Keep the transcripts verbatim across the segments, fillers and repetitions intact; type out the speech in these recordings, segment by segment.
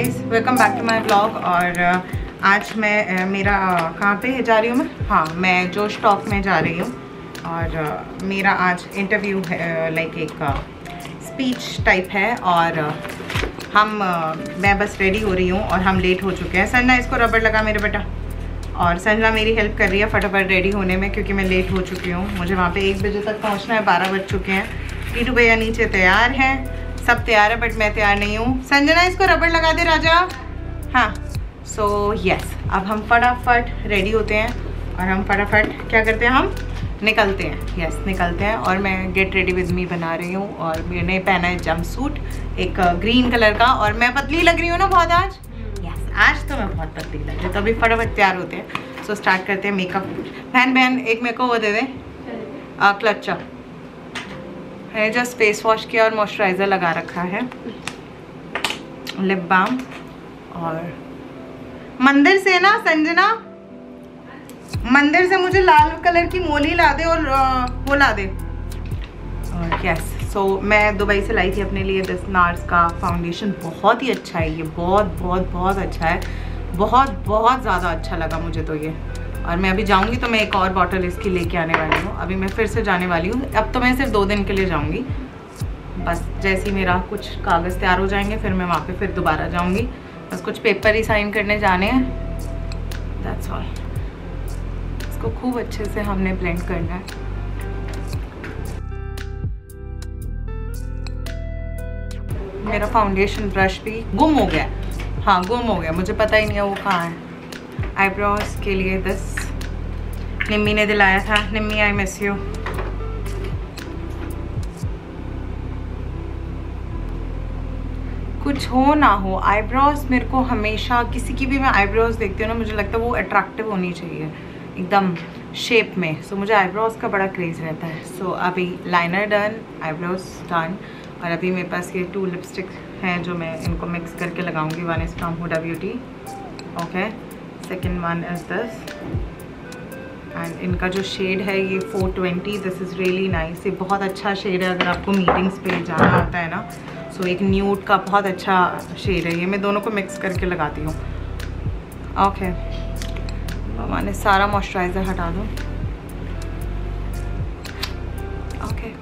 Guys, welcome back to my vlog. और आज मैं मेरा कहाँ पे जा रही हूँ मैं हाँ मैं जोश टॉक में जा रही हूँ और मेरा आज इंटरव्यू है, लाइक एक स्पीच टाइप है। और हम मैं बस रेडी हो रही हूँ और हम लेट हो चुके हैं। संजना इसको रबड़ लगा मेरे बेटा। और संजना मेरी हेल्प कर रही है फटाफट रेडी होने में क्योंकि मैं लेट हो चुकी हूँ। मुझे वहाँ पे एक बजे तक पहुँचना है, बारह बज चुके हैं। टीटू भैया नीचे तैयार हैं, सब तैयार है बट मैं तैयार नहीं हूँ। संजना इसको रबड़ लगा दे राजा। हाँ सो so, यस yes, अब हम फटाफट रेडी होते हैं और हम फटाफट क्या करते हैं, हम निकलते हैं। यस yes, निकलते हैं। और मैं गेट रेडी विद मी बना रही हूँ और मैंने पहना है जंप सूट एक ग्रीन कलर का। और मैं पतली लग रही हूँ ना बहुत आज। यस yes, आज तो मैं बहुत पतली लग रही हूँ। तो अभी फटाफट तैयार होते हैं। सो so, स्टार्ट करते हैं मेकअप। बहन बहन एक मेरे को वो दे दें क्लचा। है जस्ट फेस वॉश किया और मॉइस्चराइज़र लगा रखा है, लिप बाम। और मंदिर से ना संजना, मंदिर से मुझे लाल कलर की मोली ला दे और वो ला दे। और यस सो मैं दुबई से लाई थी अपने लिए दिस नार्स का फाउंडेशन। बहुत ही अच्छा है ये, बहुत बहुत बहुत अच्छा है। बहुत बहुत ज़्यादा अच्छा लगा मुझे तो ये। और मैं अभी जाऊंगी तो मैं एक और बॉटल इसकी लेके आने वाली हूँ। अभी मैं फिर से जाने वाली हूँ। अब तो मैं सिर्फ दो दिन के लिए जाऊंगी बस। जैसे ही मेरा कुछ कागज़ तैयार हो जाएंगे फिर मैं वहाँ पे फिर दोबारा जाऊंगी। बस कुछ पेपर ही साइन करने जाने हैं, दैट्स ऑल। इसको खूब अच्छे से हमने ब्लेंड करना है। मेरा फाउंडेशन ब्रश भी गुम हो गया। हाँ गुम हो गया, मुझे पता ही नहीं है वो कहाँ है। आईब्रोज के लिए दिस निम्मी ने दिलाया था। Nimmi I miss you. कुछ हो ना हो आईब्रोज मेरे को हमेशा, किसी की भी मैं आईब्रोज देखती हूँ ना मुझे लगता है वो अट्रैक्टिव होनी चाहिए एकदम शेप में। सो so, मुझे आईब्रोज का बड़ा क्रेज़ रहता है। सो so, अभी लाइनर डन, आईब्रोज डन। और अभी मेरे पास ये टू लिपस्टिक हैं जो मैं इनको मिक्स करके लगाऊंगी। One is from Huda Beauty, okay. Second one is this and इनका जो शेड है ये four twenty. This is really nice. ये बहुत अच्छा शेड है अगर आपको मीटिंग्स पे जाना होता है ना। सो so, एक न्यूड का बहुत अच्छा शेड है ये। मैं दोनों को मिक्स करके लगाती हूँ, ओके। मामा ने सारा मॉइस्चराइज़र हटा दो, ओके।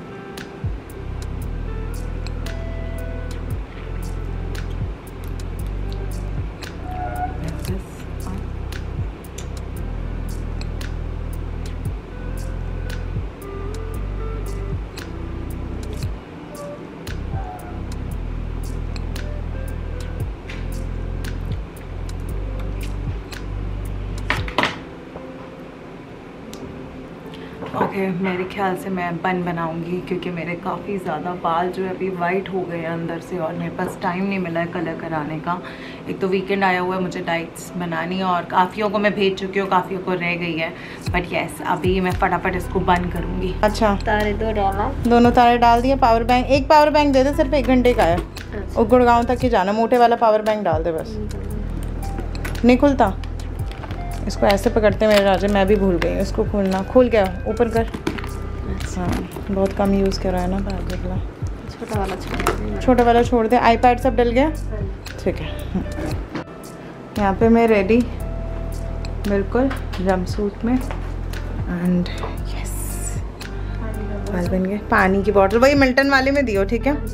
ओके okay, मेरे ख्याल से मैं बन बनाऊंगी क्योंकि मेरे काफ़ी ज़्यादा बाल जो है अभी वाइट हो गए हैं अंदर से और मेरे पास टाइम नहीं मिला है कलर कराने का। एक तो वीकेंड आया हुआ है, मुझे डाइट्स बनानी है और काफ़ियों को मैं भेज चुकी हूँ, काफ़ियों को रह गई है। बट यस अभी मैं फटाफट इसको बंद करूँगी। अच्छा तारे दो डाला, दोनों तारे डाल दिए। पावर बैंक, एक पावर बैंक दे दे, सिर्फ एक घंटे का है। अच्छा। और गुड़गांव तक ही जाना, मोटे वाला पावर बैंक डाल दे बस। नहीं खुलता, इसको ऐसे पकड़ते मेरे राजा, मैं भी भूल गई इसको खोलना। खुल गया, ऊपर कर। हाँ बहुत कम यूज़ कर रहा है ना वाला। छोटा वाला छोड़, छोटा वाला छोड़ दे। आईपैड सब डल गया, ठीक है। यहाँ पे मैं रेडी बिल्कुल जंप सूट में। एंड यस बाल बन गए। पानी की बॉटल वही मिल्टन वाले में दियो, ठीक है।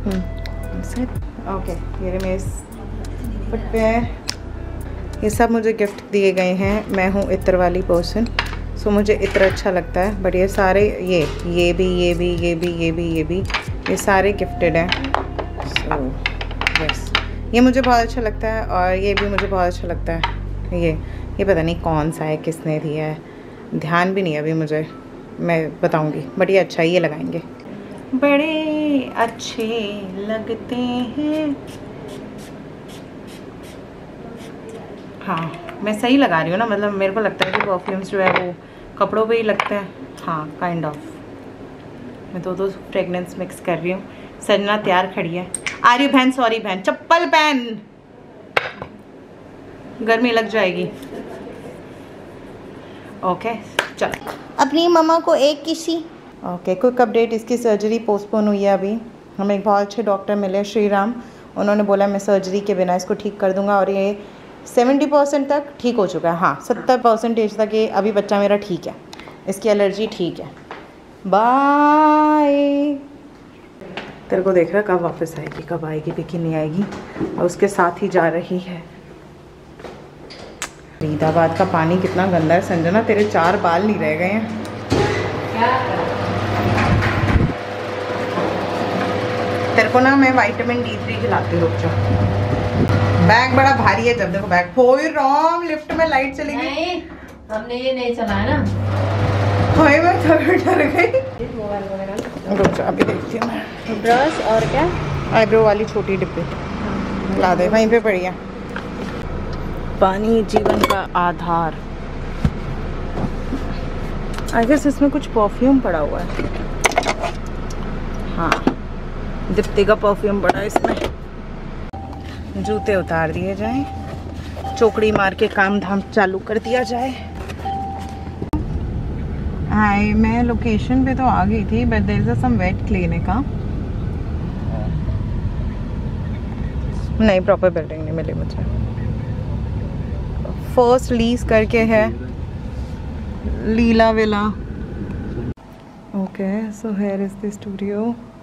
ओके ये मेरे फुटवेयर, ये सब मुझे गिफ्ट दिए गए हैं। मैं हूँ इत्र वाली पर्सन, सो मुझे इत्र अच्छा लगता है। बट ये सारे ये ये भी ये भी ये भी ये भी ये भी ये सारे गिफ्टेड हैं। सो यस ये मुझे बहुत अच्छा लगता है और ये भी मुझे बहुत अच्छा लगता है। ये ये पता नहीं कौन सा है, किसने दिया है, ध्यान भी नहीं है अभी मुझे, मैं बताऊँगी। बट ये अच्छा, ये लगाएंगे, बड़े अच्छे लगते हैं। हाँ मैं सही लगा रही हूँ ना, मतलब मेरे को लगता है कि परफ्यूम्स जो है वो कपड़ों पे ही लगते हैं। हाँ काइंड ऑफ। मैं दो दो फ्रेगनेंस मिक्स कर रही हूँ। संजना तैयार खड़ी है। आ रही बहन, सॉरी बहन, चप्पल पहन, गर्मी लग जाएगी। ओके चलो, अपनी मम्मा को एक किसी। ओके क्विक अपडेट, इसकी सर्जरी पोस्टपोन हुई है अभी। हमें एक बहुत अच्छे डॉक्टर मिले, श्री राम। उन्होंने बोला मैं सर्जरी के बिना इसको ठीक कर दूंगा और ये सेवेंटी परसेंट तक ठीक हो चुका है। हाँ, सत्तर परसेंटेज तक ये अभी बच्चा मेरा ठीक है, इसकी एलर्जी ठीक है। बाय। तेरे को देख रहा कब वापस आएगी, कब आएगी, पिकी नहीं आएगी और उसके साथ ही जा रही है। फरीदाबाद का पानी कितना गंदा है संजना, तेरे चार बाल नहीं रह गए हैं। तेरे को ना मैं विटामिन डी थ्री खिलाती हूँ। रुक जाओ, बैग बड़ा भारी है। जब देखो बैग हो रॉन्ग, लिफ्ट में लाइट चली गई। हमने ये नहीं चलाया ना, हाय मैं थोड़ा डर गई। रुक जा, अभी देखती हूँ मैं। ब्रश और क्या, आईब्रो वाली छोटी डिब्बी ला दे, वहीं पे पड़ी है। पानी जीवन का आधार। आई गेस इसमें कुछ परफ्यूम पड़ा हुआ है। हाँ, दीप्ति का परफ्यूम पड़ा है इसमें। जूते उतार दिए जाएं, चौकड़ी मार के काम धाम चालू कर दिया जाए। हाय, मैं लोकेशन पे तो आ गई थी but there is some wait clinic. का नहीं, प्रॉपर बिल्डिंग नहीं मिली मुझे। फर्स्ट लीज करके है, Leela villa. Okay, so here is the studio.